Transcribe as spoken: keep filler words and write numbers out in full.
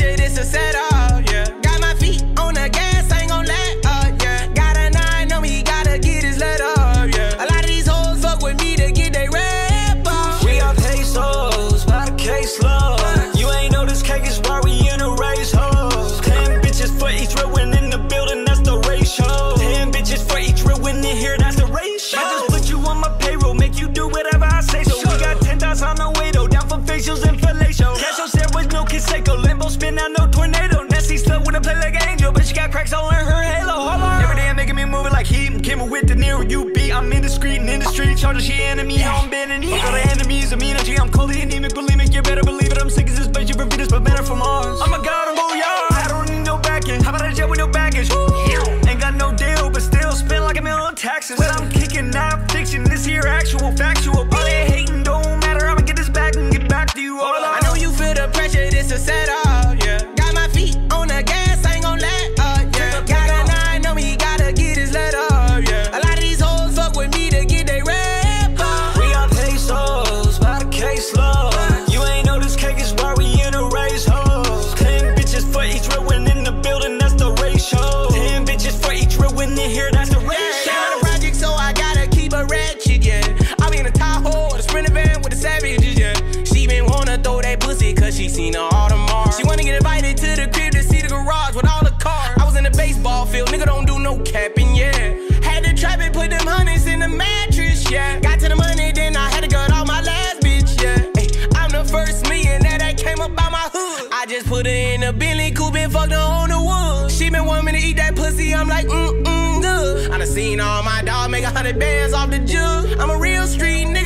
pressure, this a setup, yeah. Got my feet on the gas, ain't gon' let up, yeah. Got a nine on me, gotta get his let up, yeah. A lot of these hoes fuck with me to get they rap up. We got pesos, by the case low. You ain't know this cake is why we in a race, hoes. Ten bitches for each real win in the building, that's the ratio. Ten bitches for each real win in here, that's the ratio. I just put you on my payroll, make you do whatever I say so. We got ten thousand on the way though, down for facials and fellatio. Casho said with no Conseco, limbo spin out no tornado. Nessie stuck with a play like an angel, but she got cracks all in her halo. Hold on. Every day I'm making me move it like heat. Kimmer with De Niro, you beat. I'm indiscreet and in the street. Charger, she enemy, how I'm bending. Fuck all the enemies, I'm energy. I'm cold, anemic, bulimic. You better believe it. I'm sick as this spaceship for Venus, but better from Mars. I'm a god, I'm booyah. I don't need no backing. How about a jet with no baggage? Ain't got no deal, but still spend like a million on taxes. When I'm kicking, not fiction. This here actual, factual. All that hating don't matter. I'ma get this back and get back to you. All I know you feel the pressure, this a setup, yeah. Got my feet on the gas, ain't gon' let up, yeah. Got a nine on me, gotta get his let up, yeah. A lot of these hoes fuck with me to get they rap up. We got pesos, by the case low. You ain't know this cake is why we in a race, hoes. Ten bitches for each real win in the building, that's the ratio. Ten bitches for each real win in here, that's the ratio. Yeah, the project, so I gotta keep a ratchet, yeah. I be in a Tahoe or the Sprinter van with the savages, yeah. She been wanna throw that pussy cause she seen her Audemars. She wanna get invited to the crib to see the garage with all the cars. I was in the baseball field, nigga don't do no capping, yeah. Had to trap it, put them hundreds in the mattress, yeah. Got to the money, then I had to gut all my last bitch, yeah. Ay, I'm the first millionaire that came up by my hood. I just put her in a Bentley coupe and fucked her on the wood. She been wanting me to eat that pussy, I'm like, mm-mm, good. I done seen all my dog make a hundred bands off the jug. I'm a real street nigga.